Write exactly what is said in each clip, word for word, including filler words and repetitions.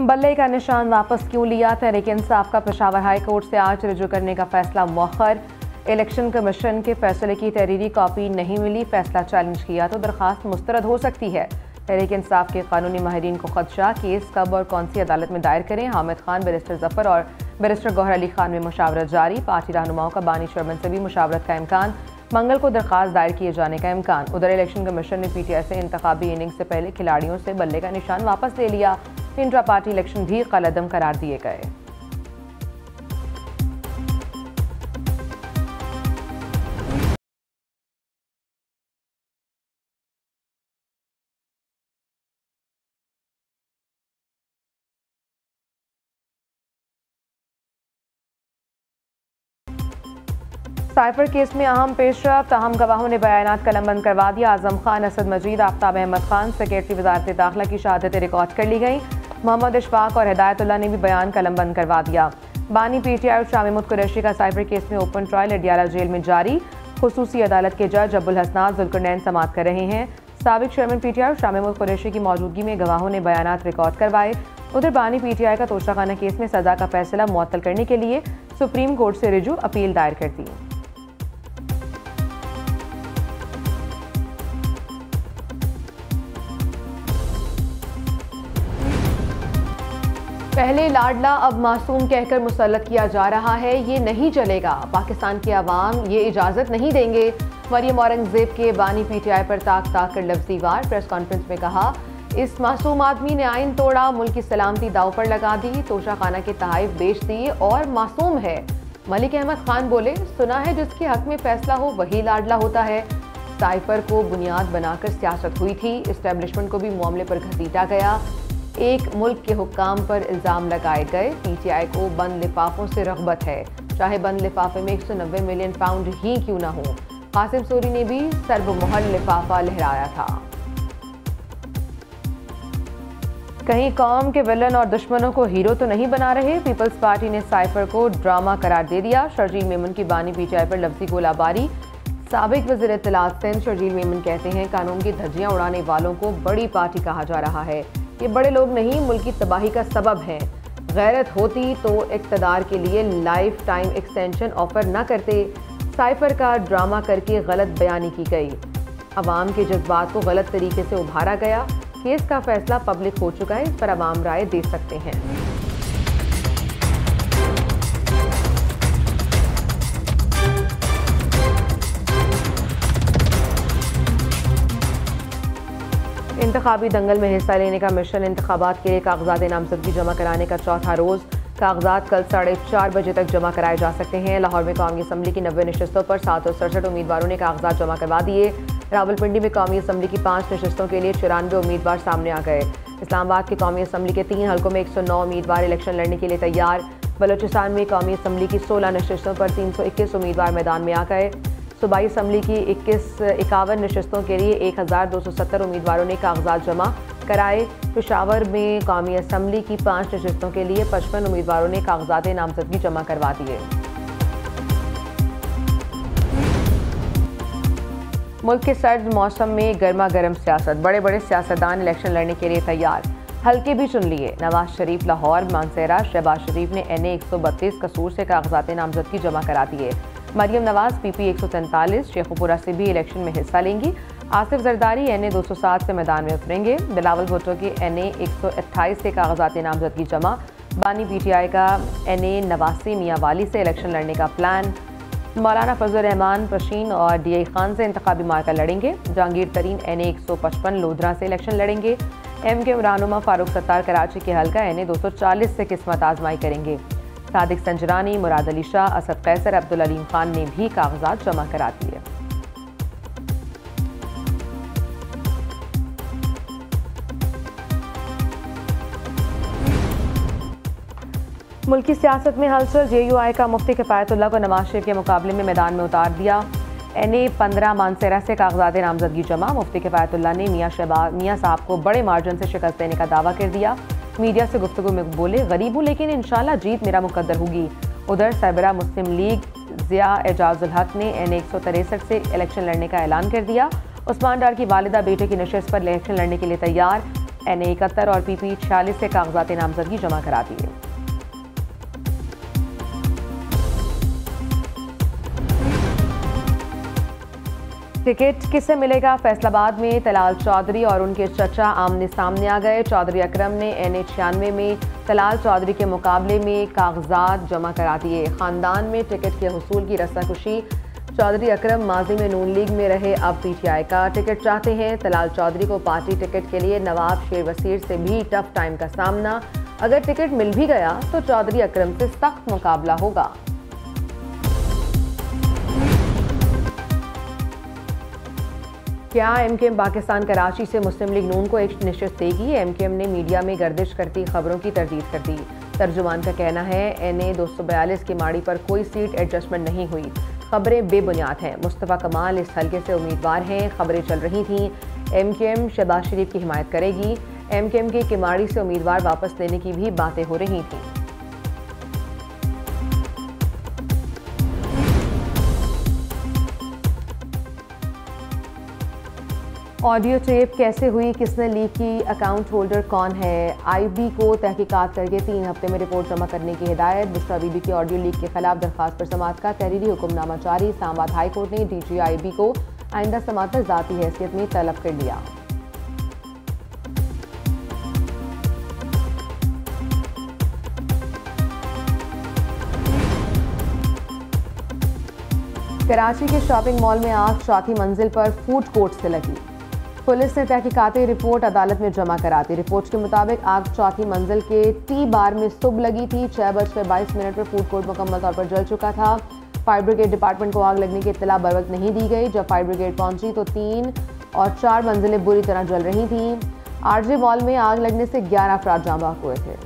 बल्ले का निशान वापस क्यों लिया? तहरीक इंसाफ का पेशावर हाई कोर्ट से आज रुजू करने का फैसला मौखर। इलेक्शन कमीशन के फैसले की तहरीरी कॉपी नहीं मिली, फैसला चैलेंज किया तो दरखास्त मुस्तरद हो सकती है। तहरीक इंसाफ के कानूनी माहिरीन को खदशा, केस कब और कौन सी अदालत में दायर करें। हामिद खान, बैरिस्टर जफर और बैरिस्टर गौहर अली खान में मुशावरत जारी। पार्टी रहनुमाओं का बानी शरमन से भी मुशावरत का इम्कान। मंगल को दरखास्त दायर किए जाने का इम्कान। उधर इलेक्शन कमीशन ने पी टी आई से इंतखाबी इनिंग्स से पहले खिलाड़ियों से बल्ले का निशान वापस ले लिया। इंट्रा पार्टी इलेक्शन भी कलअदम करार दिए गए। साइफर केस में अहम पेशरफ, अहम गवाहों ने बयानात कलमबंद करवा दिया। आजम खान, असद मजीद, आफ्ताब अहमद खान, सेक्रेटरी वजारत दाखिला की शहादतें रिकॉर्ड कर ली गई। मोहम्मद इशफाक और हिदायतुल्लाह ने भी बयान कलमबंद करवा दिया। बानी पी टी आई और शाह महमूद कुरैशी का साइफर केस में ओपन ट्रायल अडियाला जेल में जारी। खुसूसी अदालत के जज अब्दुल हसनात जुल्करनैन समाअत कर रहे हैं। साबिक चेयरमैन पी टी आई और शाह महमूद कुरैशी की मौजूदगी में गवाहों ने बयानात रिकॉर्ड करवाए। उधर बानी पी टी आई का तोशाखाना केस में सजा का फैसला मुअत्तल करने के लिए सुप्रीम कोर्ट से रिजू अपील दायर कर दी। पहले लाडला अब मासूम कहकर मुसल्लत किया जा रहा है, ये नहीं चलेगा। पाकिस्तान की आवाम ये इजाज़त नहीं देंगे। मरियम औरंगजेब के बानी पी टी आई पर ताक ताक कर लफ्ज़ी वार। प्रेस कॉन्फ्रेंस में कहा, इस मासूम आदमी ने आइन तोड़ा, मुल्क की सलामती दाव पर लगा दी, तोशाखाना के तहाइफ बेच दिए और मासूम है। मलिक अहमद खान बोले, सुना है जिसके हक में फैसला हो वही लाडला होता है। साइफर को बुनियाद बनाकर सियासत हुई थी, इस्टेब्लिशमेंट को भी मामले पर घसीटा गया। एक मुल्क के हुक्काम पर इल्ज़ाम लगाए गए। पी टी आई को बंद लिफाफों से रग़बत है, चाहे बंद लिफाफे में एक सौ नब्बे मिलियन पाउंड ही क्यों ना हो। कासिम सूरी ने भी सर्वमोहर लिफाफा लहराया था। कहीं कौम के विलन और दुश्मनों को हीरो तो नहीं बना रहे। पीपल्स पार्टी ने साइफर को ड्रामा करार दे दिया। शर्जील मेमन की बानी पी टी आई पर लफ्ज़ी गोलाबारी। साबिक वज़ीर इत्तलात सिंध शर्जील मेमन कहते हैं, कानून की धज्जियां उड़ाने वालों को बड़ी पार्टी कहा जा रहा है। ये बड़े लोग नहीं, मुल्क की तबाही का सबब हैं। गैरत होती तो इक़्तिदार के लिए लाइफ टाइम एक्सटेंशन ऑफर न करते। साइफर का ड्रामा करके गलत बयानी की गई। अवाम के जज्बात को गलत तरीके से उभारा गया। केस का फैसला पब्लिक हो चुका है, इस पर अवाम राय दे सकते हैं। इंतखाबी दंगल में हिस्सा लेने का मिशन। इंतखाबात के लिए कागजात नामजदगी जमा कराने का चौथा रोज़। कागजात कल साढ़े चार बजे तक जमा कराए जा सकते हैं। लाहौर में कौमी असम्बली की नब्बे नशस्तों पर सात सौ सड़सठ उम्मीदवारों ने कागजात जमा करवा दिए। रावलपिंडी में कौमी असम्बली की पाँच नशस्तों के लिए चौरानवे उम्मीदवार सामने आ गए। इस्लामाबाद की कौमी असम्बली के तीन हल्कों में एक सौ नौ उम्मीदवार इलेक्शन लड़ने के लिए तैयार। बलोचिस्तान में कौमी असम्बली की सोलह नशस्तों पर तीन सौ इक्कीस उम्मीदवार मैदान में आ गए। सूबाई असम्बली की इक्कीस इक्यावन नशस्तों के लिए एक हज़ार दो सौ सत्तर उम्मीदवारों ने कागजात जमा कराए। पेशावर में कौमी असम्बली की पाँच नशस्तों के लिए पचपन उम्मीदवारों ने कागजात नामजदगी जमा करवा दिए। मुल्क के सर्द मौसम में गर्मा गर्म सियासत। बड़े बड़े सियासतदान इलेक्शन लड़ने के लिए तैयार। हल्के भी चुन लिए। नवाज शरीफ लाहौर, मानसेरा, शहबाज शरीफ ने एन ए एक सौ बत्तीस कसूर से कागजात नामजदगी जमा करा दिए। मरियम नवाज पी पी एक सौ तैंतालीस शेखुपुरा से भी इलेक्शन में हिस्सा लेंगी। आसिफ जरदारी एन ए दो सौ सात से मैदान में उतरेंगे। बिलावल भुट्टो की एन ए एक सौ अट्ठाईस से कागजात नामजदगी जमा। बानी पी टी आई का एन ए नवासी मियाँवाली से इलेक्शन लड़ने का प्लान। मौलाना फजल रहमान पशीन और डी आई खान से इंतखाबी मार्का लड़ेंगे। जहांगीर तरीन एन ए एक सौ पचपन लोधरा से इलेक्शन लड़ेंगे। एम के रहनुमा फारूक सत्तार कराची के हल्का एन ए दो सौ चालीस से किस्मत आजमाई करेंगे। सादिक संजरानी, मुराद अली शाह, असद कैसर, अब्दुल अलीम खान ने भी कागजात जमा करा दिए। मुल्की सियासत में हलचल। जे यू आई का मुफ्ती किफायतुल्लाह को नवाज शरीफ के मुकाबले में मैदान में उतार दिया। एन ए पंद्रह मानसेरा से कागजात नामजदगी जमा। मुफ्ती किफायतुल्लाह ने मियाँ शहबाज मियाँ साहब को बड़े मार्जिन से शिकस्त देने का दावा कर दिया। मीडिया से गुफ्तगू में बोले, गरीब हूँ लेकिन इंशाल्लाह जीत मेरा मुकद्दर होगी। उधर सरबरा मुस्लिम लीग ज़िया एजाजुल हक ने एन एक सौ तिरसठ से इलेक्शन लड़ने का ऐलान कर दिया। उस्मान डार की वालिदा बेटे की नशिस्त पर इलेक्शन लड़ने के लिए तैयार। एन ए इकहत्तर और पी पी छियालीस से कागजात नामजदगी जमा करा दिए। टिकट किससे मिलेगा? फैसलाबाद में तलाल चौधरी और उनके चचा आमने सामने आ गए। चौधरी अकरम ने एन ए छियानवे में तलाल चौधरी के मुकाबले में कागजात जमा करा दिए। खानदान में टिकट के हुसूल की रस्साकशी। चौधरी अकरम माजी में नून लीग में रहे, अब पी टी आई का टिकट चाहते हैं। तलाल चौधरी को पार्टी टिकट के लिए नवाब शेर वसीर से भी टफ टाइम का सामना। अगर टिकट मिल भी गया तो चौधरी अकरम से सख्त मुकाबला होगा। क्या एम के एम पाकिस्तान कराची से मुस्लिम लीग नून को एक निश्चित देगी? एम के एम ने मीडिया में गर्दिश करती खबरों की तरदीद कर दी। तर्जुमान का कहना है एन ए दो सौ बयालीस की माड़ी पर कोई सीट एडजस्टमेंट नहीं हुई, खबरें बेबुनियाद हैं। मुस्तफ़ा कमाल इस हल्के से उम्मीदवार हैं। खबरें चल रही थीं एम के एम शहबाज शरीफ की हिमायत करेगी। एम के एम के किमाड़ी से उम्मीदवार वापस लेने की भी बातें हो रही थीं। ऑडियो टेप कैसे हुई, किसने लीक की, अकाउंट होल्डर कौन है? आई बी को तहकीकात करके तीन हफ्ते में रिपोर्ट जमा करने की हिदायत। बुशरा बीबी की ऑडियो लीक के खिलाफ दरखास्त पर समाअत का तहरीरी हुक्मनामा जारी। इस्लामाबाद हाई कोर्ट ने डी जी आई बी को आइंदा समाअत पर ज़ाती हैसियत में तलब कर लिया। कराची के शॉपिंग मॉल में आग चौथी मंजिल पर फूड कोर्ट से लगी। पुलिस ने तहकीकाती रिपोर्ट अदालत में जमा करा दी। रिपोर्ट के मुताबिक आग चौथी मंजिल के टी बार में सुबह लगी थी। छह बजकर बाईस मिनट पर फूड कोर्ट मुकम्मल तौर पर जल चुका था। फायर ब्रिगेड डिपार्टमेंट को आग लगने की इत्तला बर वक्त नहीं दी गई। जब फायर ब्रिगेड पहुंची तो तीन और चार मंजिलें बुरी तरह जल रही थीं। आरजे मॉल में आग लगने से ग्यारह अफराद जाँ बहक हुए थे।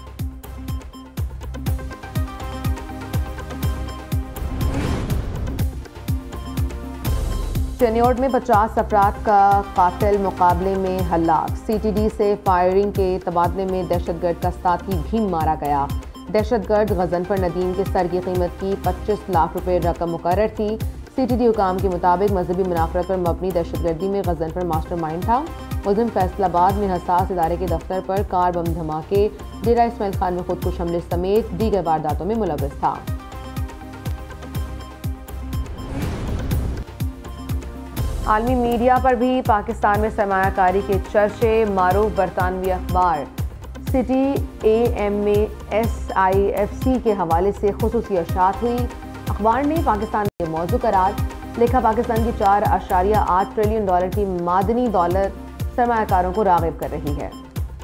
टेन्योर्ड में पचास अफराद का कातिल मुकाबले में हलाक। सी टी डी से फायरिंग के तबादले में दहशतगर्द का साथी भी मारा गया। दहशतगर्द गजनफर नदीम के सर की कीमत की पच्चीस लाख रुपए रकम मुकर्रर थी। सी टी डी हुकाम के मुताबिक मजहबी मुनाफरत पर मबनी दहशतगर्दी में गजनफर मास्टरमाइंड था। मुलजिम फैसलाबाद में हसास इदारे के दफ्तर पर कार बम धमाके, डेरा इस्माइल खान में खुदकुश हमले समेत दीगर वारदातों में मुलव्वस था। आलमी मीडिया पर भी पाकिस्तान में सरमायाकारी के चर्चे। मारूफ बरतानवी अखबार सिटी ए एम में एस आई एफ सी के हवाले से खुसूसी अशात हुई। अखबार ने पाकिस्तान के मौजू करार लिखा, पाकिस्तान की चार अशारिया आठ ट्रिलियन डॉलर की मादनी दौलत सरमायाकारों को राग़िब कर रही है।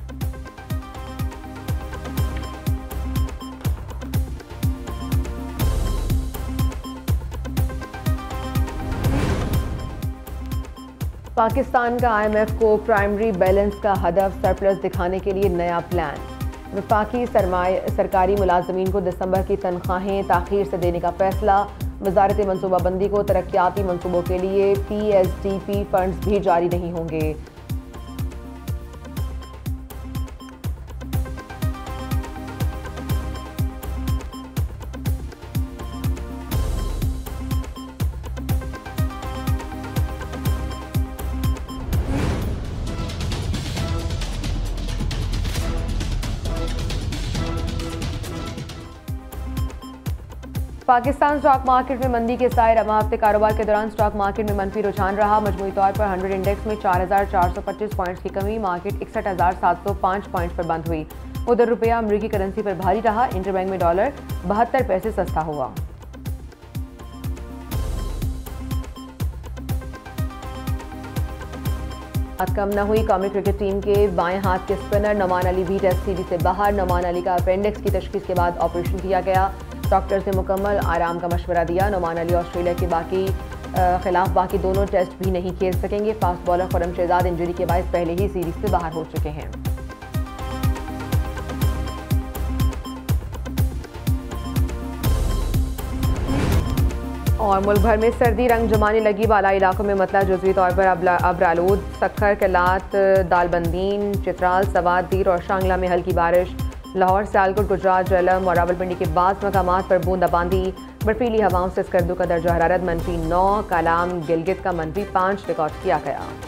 पाकिस्तान का आई एम एफ को प्राइमरी बैलेंस का हदफ सरप्लस दिखाने के लिए नया प्लान। वफाकी सरकारी मुलाजमीन को दिसंबर की तनख्वाहें ताखीर से देने का फैसला। वजारत मनसूबाबंदी को तरक्याती मनसूबों के लिए P S D P funds भी जारी नहीं होंगे। पाकिस्तान स्टॉक मार्केट में मंदी के साए रवा हफ्ते कारोबार के दौरान स्टॉक मार्केट में मंफी रुझान रहा। मजमूई तौर पर हंड्रेड इंडेक्स में चार हजार चार सौ पच्चीस पॉइंट्स की कमी, मार्केट इकसठ हजार सात सौ पाँच पॉइंट्स पर बंद हुई। उधर रुपया अमरीकी करेंसी पर भारी रहा। इंटरबैंक में डॉलर बहत्तर पैसे सस्ता हुआ। कम न हुई कौमी क्रिकेट टीम के बाएं हाथ के स्पिनर नोमान अली भी टेस्ट सीरीज से बाहर। नोमान अली का अपेंडिक्स की तशखीस के बाद ऑपरेशन किया गया। डॉक्टर्स ने मुकम्मल आराम का मशवरा दिया। नोमान अली ऑस्ट्रेलिया के बाकी खिलाफ बाकी दोनों टेस्ट भी नहीं खेल सकेंगे। Fast bowler Khurram Shahzad injury के बायस पहले ही सीरीज से बाहर हो चुके हैं। और मुल्क भर में सर्दी रंग जमाने लगी। बाला इलाकों में मतला जुज़वी तौर पर अब्रालूद, सखर, कलात, दालबंदीन, चित्राल, सवात, दीर और शांगला में हल्की बारिश। लाहौर, सियालकोट, गुजरात, झेलम और रावलपिंडी के बाद मकामात पर बूंदाबांदी। बर्फीली हवाओं से स्कर्दू का दर्जा हरारत मनफी नौ, कालाम, गिलगित का मनफी पाँच रिकॉर्ड किया गया।